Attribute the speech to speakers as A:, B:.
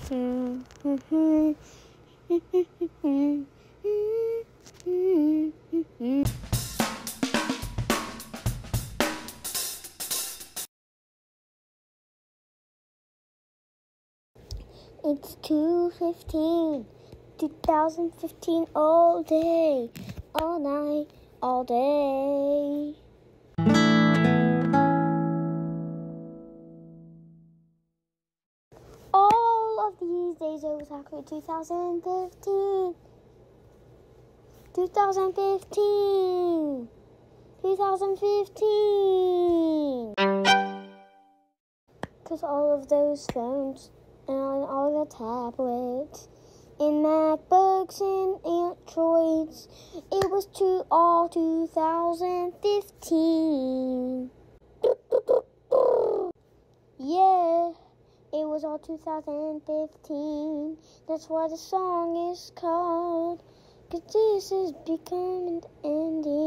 A: It's 2:15, 2015, all day, all night, all day. All of these days it was exactly 2015. 2015. 2015. Because all of those phones and all the tablets and MacBooks and Androids, it was all 2015. Yeah, it was all 2015. That's why the song is called, 'cause this is becoming the ending.